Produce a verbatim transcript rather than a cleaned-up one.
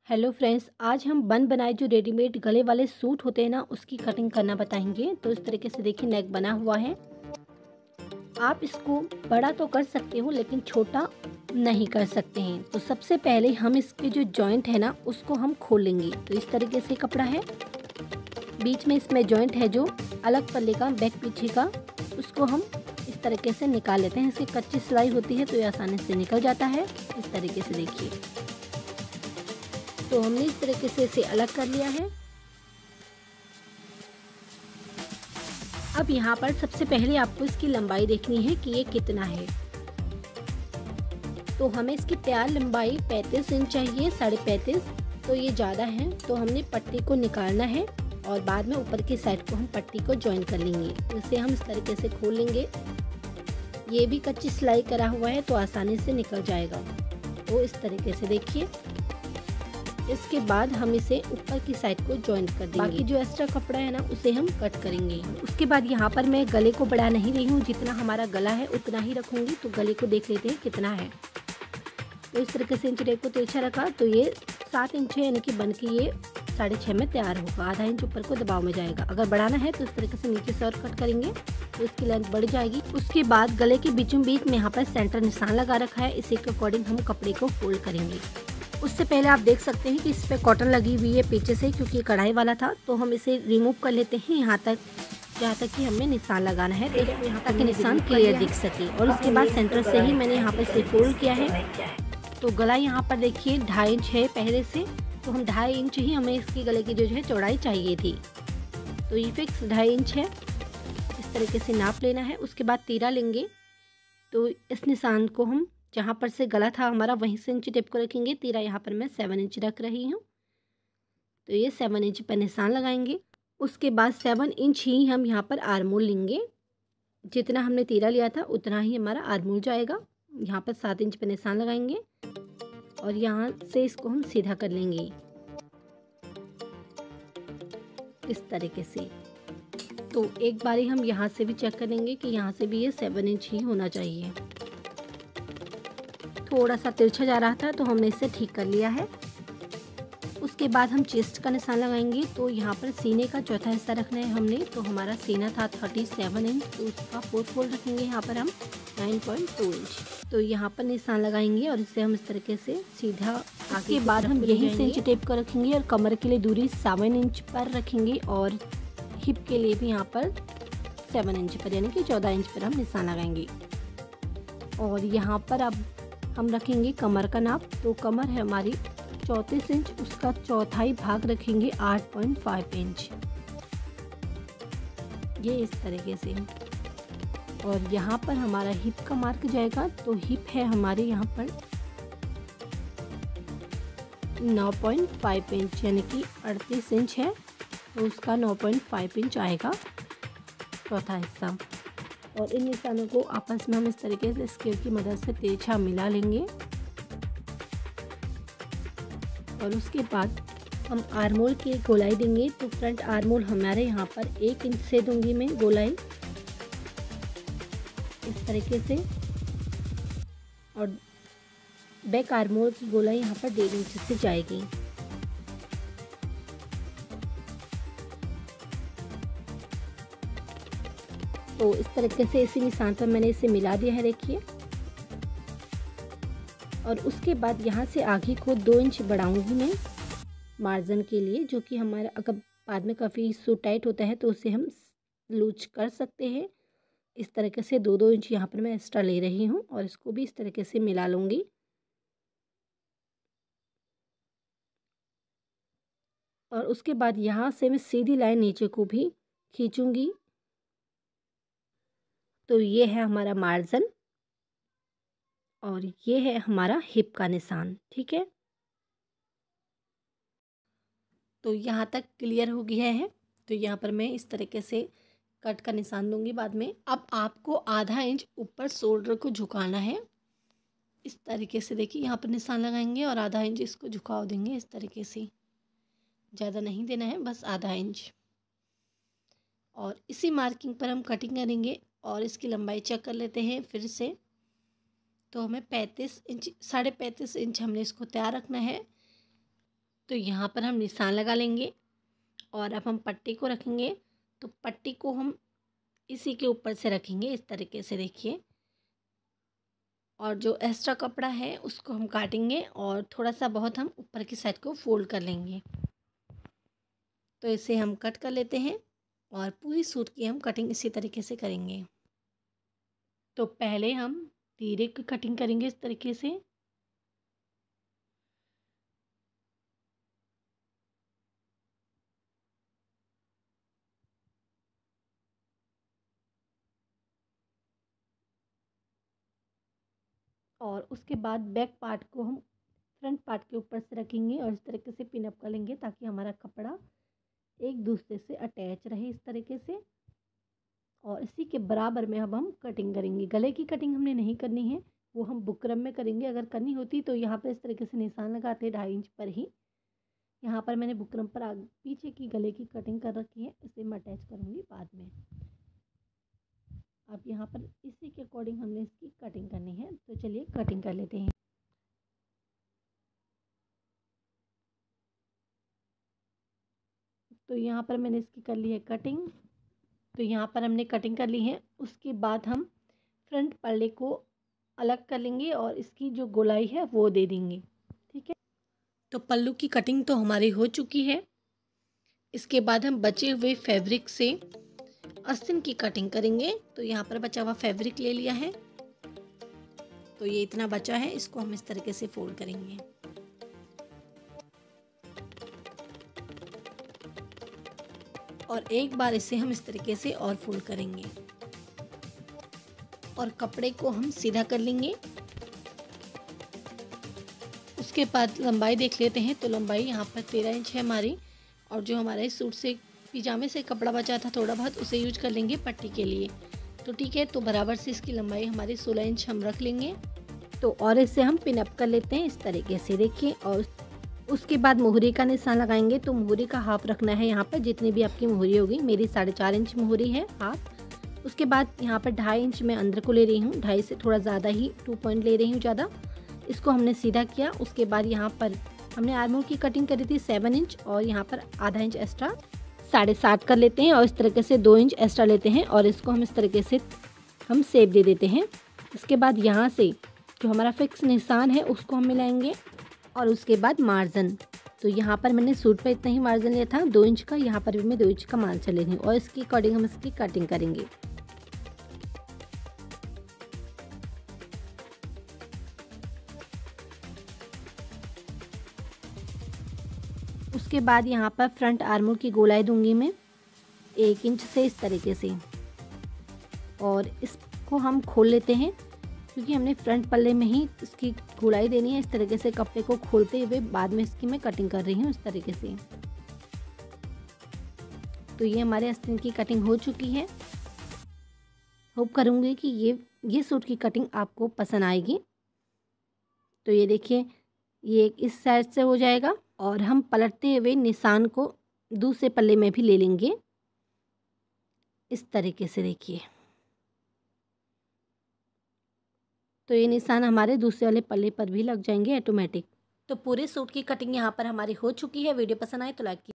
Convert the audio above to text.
Hello friends, आज हम बन बनाए जो रेडीमेड गले वाले सूट होते हैं ना, उसकी कटिंग करना बताएंगे। तो इस तरीके से देखिए नेक बना हुआ है। आप इसको बड़ा तो कर सकते हो लेकिन छोटा नहीं कर सकते हैं। तो सबसे पहले हम इसके जो जॉइंट है ना, उसको हम खोल लेंगे। तो इस तरीके से कपड़ा है, बीच में इसमें जॉइंट है जो अलग पल्ले का बैक पीछे का, उसको हम इस तरीके से निकाल लेते हैं। इसकी कच्ची सिलाई होती है तो ये आसानी से निकल जाता है। इस तरीके से देखिए, तो हमने इस तरीके से इसे अलग कर लिया है। अब यहाँ पर सबसे पहले आपको इसकी लंबाई देखनी है कि ये कितना है। तो हमें इसकी तैयार लंबाई पैंतीस इंच चाहिए, साढ़े पैंतीस। तो ये ज़्यादा है, तो हमने पट्टी को निकालना है और बाद में ऊपर की साइड को हम पट्टी को ज्वाइन कर लेंगे। तो इसे हम इस तरीके से खोल लेंगे। ये भी कच्ची सिलाई करा हुआ है तो आसानी से निकल जाएगा। तो इस तरीके से देखिए, इसके बाद हम इसे ऊपर की साइड को जॉइंट कर देंगे। बाकी जो एक्स्ट्रा कपड़ा है ना, उसे हम कट करेंगे। उसके बाद यहाँ पर मैं गले को बढ़ा नहीं रही हूँ, जितना हमारा गला है उतना ही रखूँगी। तो गले को देख लेते हैं कितना है। तो इस तरीके से इंच टेप को तिरछा रखा, तो ये सात इंच है, यानी कि बन के ये साढ़े छः में तैयार होगा। आधा इंच ऊपर को दबाव में जाएगा। अगर बढ़ाना है तो इस तरीके से नीचे से और कट करेंगे तो इसकी लेंथ बढ़ जाएगी। उसके बाद गले के बीचों बीच में यहाँ पर सेंटर निशान लगा रखा है, इसी के अकॉर्डिंग हम कपड़े को फोल्ड करेंगे। उससे पहले आप देख सकते हैं कि इस पे कॉटन लगी हुई है पीछे से, क्योंकि कढ़ाई वाला था। तो हम इसे रिमूव कर लेते हैं यहाँ तक, जहाँ तक कि हमें निशान लगाना है, तो यहाँ तक निशान क्लियर दिख सके। और उसके बाद सेंटर से ही मैंने यहाँ पर इसे फोल्ड किया है। तो गला यहाँ पर देखिए ढाई इंच है पहले से, तो हम ढाई इंच ही हमें इसकी गले की जो है चौड़ाई चाहिए थी। तो ये फिक्स ढाई इंच है, इस तरीके से नाप लेना है। उसके बाद तीरा लेंगे। तो इस निशान को हम जहाँ पर से गला था हमारा, वहीं से इंच टेप को रखेंगे। तीरा यहाँ पर मैं सेवन इंच रख रही हूँ, तो ये सेवन इंच पर निशान लगाएंगे। उसके बाद सेवन इंच ही हम यहाँ पर आर्मोल लेंगे। जितना हमने तीरा लिया था उतना ही हमारा आर्मोल जाएगा। यहाँ पर सात इंच पर निशान लगाएंगे और यहाँ से इसको हम सीधा कर लेंगे इस तरीके से। तो एक बारी हम यहाँ से भी चेक करेंगे कि यहाँ से भी ये सेवन इंच ही होना चाहिए। थोड़ा सा तिरछा जा रहा था तो हमने इसे ठीक कर लिया है। उसके बाद हम चेस्ट का निशान लगाएंगे। तो यहाँ पर सीने का चौथा हिस्सा रखना है हमने। तो हमारा सीना था थर्टी सेवन इंच, तो उसका फोर्थ फोल्ड रखेंगे यहाँ पर हम नाइन पॉइंट टू इंच। तो यहाँ पर निशान लगाएंगे और इसे हम इस तरीके से सीधा आगे। के बाद हम यही से इंच टेप कर रखेंगे और कमर के लिए दूरी सेवन इंच पर रखेंगे और हिप के लिए भी यहाँ पर सेवन इंच पर, यानी कि चौदह इंच पर हम निशान लगाएंगे। और यहाँ पर अब हम रखेंगे कमर का नाप। तो कमर है हमारी चौंतीस इंच, उसका चौथाई भाग रखेंगे आठ पॉइंट फाइव इंच, ये इस तरीके से। और यहाँ पर हमारा हिप का मार्क जाएगा। तो हिप है हमारे यहाँ पर नौ पॉइंट फाइव इंच, यानी कि अड़तीस इंच है, तो उसका नौ पॉइंट फाइव इंच आएगा चौथा हिस्सा। और इन निशानों को आपस में हम इस तरीके से स्केल की मदद से तिरछा मिला लेंगे। और उसके बाद हम आर्मोल की गोलाई देंगे। तो फ्रंट आर्मोल हमारे यहाँ पर एक इंच से दूंगी मैं गोलाई इस तरीके से, और बैक आर्मोल की गोलाई यहाँ पर डेढ़ इंच से जाएगी। तो इस तरीके से इसी निशान पर मैंने इसे मिला दिया है, देखिए। और उसके बाद यहाँ से आगे को दो इंच बढ़ाऊंगी मैं मार्जिन के लिए, जो कि हमारा अगर बाद में काफ़ी सूट टाइट होता है तो उसे हम लूज कर सकते हैं। इस तरीके से दो दो इंच यहाँ पर मैं एक्स्ट्रा ले रही हूँ और इसको भी इस तरीके से मिला लूँगी। और उसके बाद यहाँ से मैं सीधी लाइन नीचे को भी खींचूंगी। तो ये है हमारा मार्जिन और ये है हमारा हिप का निशान, ठीक है। तो यहाँ तक क्लियर हो गया है। तो यहाँ पर मैं इस तरीके से कट का निशान दूंगी बाद में। अब आपको आधा इंच ऊपर शोल्डर को झुकाना है इस तरीके से। देखिए यहाँ पर निशान लगाएंगे और आधा इंच इसको झुकाव देंगे इस तरीके से। ज़्यादा नहीं देना है, बस आधा इंच। और इसी मार्किंग पर हम कटिंग करेंगे और इसकी लंबाई चेक कर लेते हैं फिर से। तो हमें पैंतीस इंच, साढ़े पैंतीस इंच हमने इसको तैयार रखना है। तो यहाँ पर हम निशान लगा लेंगे और अब हम पट्टी को रखेंगे। तो पट्टी को हम इसी के ऊपर से रखेंगे इस तरीके से, देखिए। और जो एक्स्ट्रा कपड़ा है उसको हम काटेंगे और थोड़ा सा बहुत हम ऊपर की साइड को फोल्ड कर लेंगे। तो इसे हम कट कर लेते हैं और पूरी सूट की हम कटिंग इसी तरीके से करेंगे। तो पहले हम तीरे की कटिंग करेंगे इस तरीके से। और उसके बाद बैक पार्ट को हम फ्रंट पार्ट के ऊपर से रखेंगे और इस तरीके से पिन अप कर लेंगे ताकि हमारा कपड़ा एक दूसरे से अटैच रहे इस तरीके से। और इसी के बराबर में अब हम कटिंग करेंगे। गले की कटिंग हमने नहीं करनी है, वो हम बुकरम में करेंगे। अगर करनी होती तो यहाँ पर इस तरीके से निशान लगाते ढाई इंच पर ही। यहाँ पर मैंने बुकरम पर आगे पीछे की गले की कटिंग कर रखी है, इसे मैं अटैच करूँगी बाद में। अब यहाँ पर इसी के अकॉर्डिंग हमने इसकी कटिंग करनी है, तो चलिए कटिंग कर लेते हैं। तो यहाँ पर मैंने इसकी कर ली है कटिंग। तो यहाँ पर हमने कटिंग कर ली है। उसके बाद हम फ्रंट पल्ले को अलग कर लेंगे और इसकी जो गोलाई है वो दे देंगे, ठीक है। तो पल्लू की कटिंग तो हमारी हो चुकी है। इसके बाद हम बचे हुए फैब्रिक से आस्तीन की कटिंग करेंगे। तो यहाँ पर बचा हुआ फैब्रिक ले लिया है, तो ये इतना बचा है, इसको हम इस तरीके से फोल्ड करेंगे। और एक बार इसे हम इस तरीके से और फोल्ड करेंगे और कपड़े को हम सीधा कर लेंगे। उसके बाद लंबाई देख लेते हैं। तो लंबाई यहाँ पर तेरह इंच है हमारी, और जो हमारे सूट से पिजामे से कपड़ा बचा था थोड़ा बहुत, उसे यूज कर लेंगे पट्टी के लिए। तो ठीक है, तो बराबर से इसकी लंबाई हमारी सोलह इंच हम रख लेंगे। तो और इसे हम पिन अप कर लेते हैं इस तरीके से, देखिए। और उसके बाद मोहरी का निशान लगाएंगे। तो मोहरी का हाफ रखना है यहाँ पर, जितनी भी आपकी मोहरी होगी। मेरी साढ़े चार इंच मोहरी है हाफ। उसके बाद यहाँ पर ढाई इंच मैं अंदर को ले रही हूँ, ढाई से थोड़ा ज़्यादा ही, टू पॉइंट ले रही हूँ ज़्यादा। इसको हमने सीधा किया। उसके बाद यहाँ पर हमने आर्मोल की कटिंग करी थी सेवन इंच, और यहाँ पर आधा इंच एक्स्ट्रा साढ़े सात कर लेते हैं और इस तरीके से दो इंच एक्स्ट्रा लेते हैं और इसको हम इस तरीके से हम शेप दे देते हैं। इसके बाद यहाँ से जो हमारा फिक्स निशान है उसको हम मिलाएंगे और उसके बाद मार्जिन। तो यहाँ पर मैंने सूट पे इतना ही मार्जिन लिया था, दो इंच का। यहाँ पर भी मैं दो इंच का मार्जिन ले रही हूँ और इसके अकॉर्डिंग हम इसकी कटिंग करेंगे। उसके बाद यहाँ पर फ्रंट आर्मोल की गोलाई दूंगी मैं एक इंच से इस तरीके से, और इसको हम खोल लेते हैं क्योंकि हमने फ्रंट पल्ले में ही इसकी गोलाई देनी है। इस तरीके से कपड़े को खोलते हुए बाद में इसकी मैं कटिंग कर रही हूँ इस तरीके से। तो ये हमारे आस्तीन की कटिंग हो चुकी है। होप करूँगी कि ये ये सूट की कटिंग आपको पसंद आएगी। तो ये देखिए, ये इस साइड से हो जाएगा और हम पलटते हुए निशान को दूसरे पल्ले में भी ले लेंगे इस तरीके से, देखिए। तो ये निशान हमारे दूसरे वाले पल्ले पर भी लग जाएंगे ऑटोमेटिक। तो पूरे सूट की कटिंग यहाँ पर हमारी हो चुकी है। वीडियो पसंद आए तो लाइक कीजिए।